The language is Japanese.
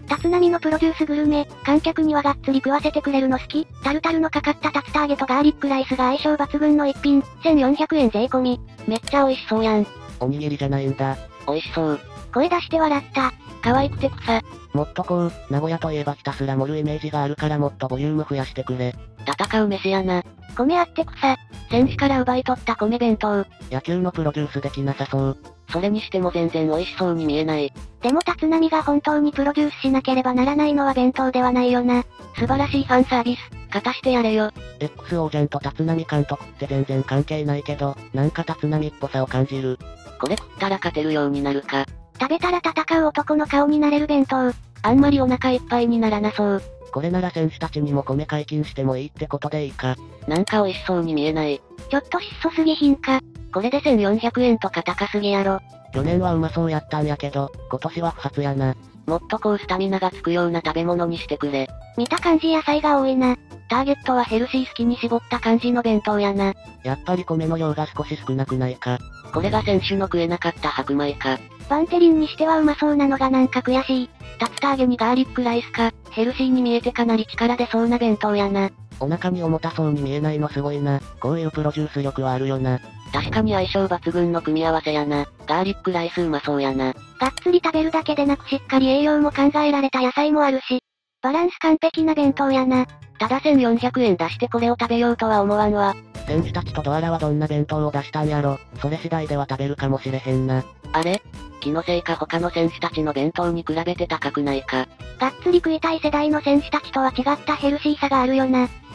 立浪のプロデュースグルメ、観客にはがっつり食わせてくれるの好き。タルタルのかかった竜田揚げとガーリックライスが相性抜群の一品。1400円税込み。めっちゃ美味しそうやん。 おにぎりじゃないんだ。 美味しそう。 声出して笑った。 可愛くて草。 もっとこう、名古屋といえばひたすら盛るイメージがあるからもっとボリューム増やしてくれ。 戦う飯やな。 米あって草。 選手から奪い取った米弁当。 野球のプロデュースできなさそう。 それにしても全然美味しそうに見えない。 でも立浪が本当にプロデュースしなければならないのは弁当ではないよな。 素晴らしいファンサービス。勝たしてやれよ。 X オージェンと立浪監督って全然関係ないけど、なんか立浪っぽさを感じる。 これ食ったら勝てるようになるか。 食べたら戦う男の顔になれる弁当。 あんまりお腹いっぱいにならなそう。 これなら選手たちにも米解禁してもいいってことでいいか。 なんか美味しそうに見えない。 ちょっと質素すぎひんか。 これで1400円とか高すぎやろ。 去年はうまそうやったんやけど、今年は不発やな。 もっとこうスタミナがつくような食べ物にしてくれ。 見た感じ野菜が多いな。 ターゲットはヘルシー好きに絞った感じの弁当やな。 やっぱり米の量が少し少なくないか。 これが選手の食えなかった白米か。 バンテリンにしてはうまそうなのがなんか悔しい。 竜田揚げにガーリックライスか。ヘルシーに見えてかなり力出そうな弁当やな。 お腹に重たそうに見えないのすごいな。こういうプロデュース力はあるよな。 確かに相性抜群の組み合わせやな。ガーリックライスうまそうやな。 がっつり食べるだけでなくしっかり栄養も考えられた野菜もあるし。バランス完璧な弁当やな。 ただ1400円出してこれを食べようとは思わんわ。 選手たちとドアラはどんな弁当を出したんやろ。それ次第では食べるかもしれへんな。 あれ？気のせいか他の選手たちの弁当に比べて高くないか。 がっつり食いたい世代の選手たちとは違ったヘルシーさがあるよな。